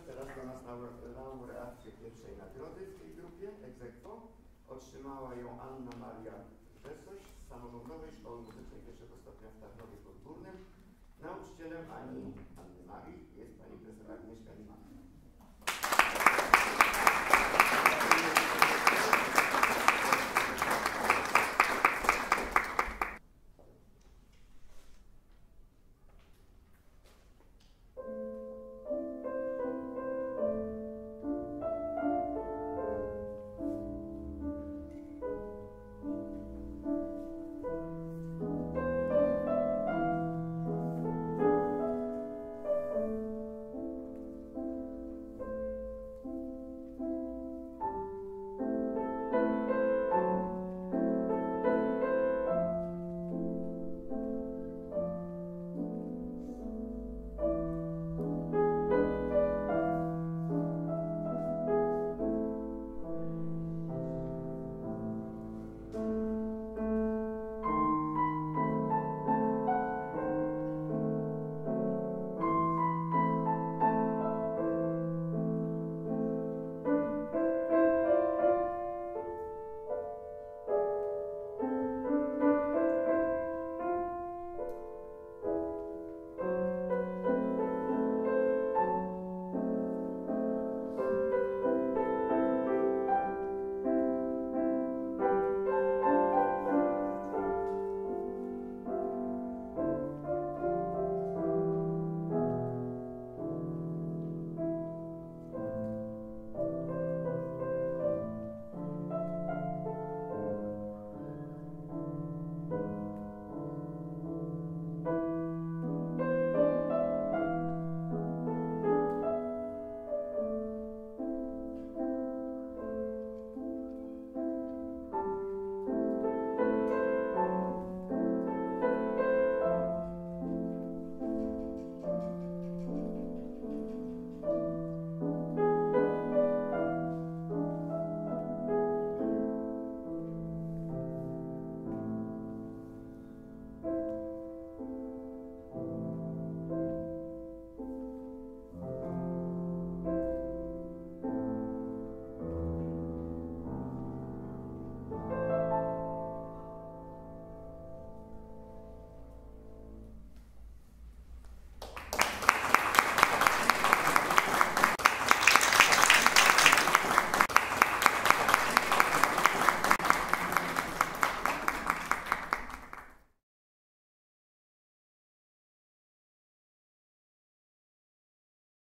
teraz do nas laureatkę pierwszej nagrody w tej grupie, ex aequo. Otrzymała ją Anna Maria Rzesoś z Samorządowej Szkoły Muzycznej pierwszego stopnia w Tarnowie Podgórnym. Nauczycielem Anny Marii jest pani profesor Agnieszka Liman.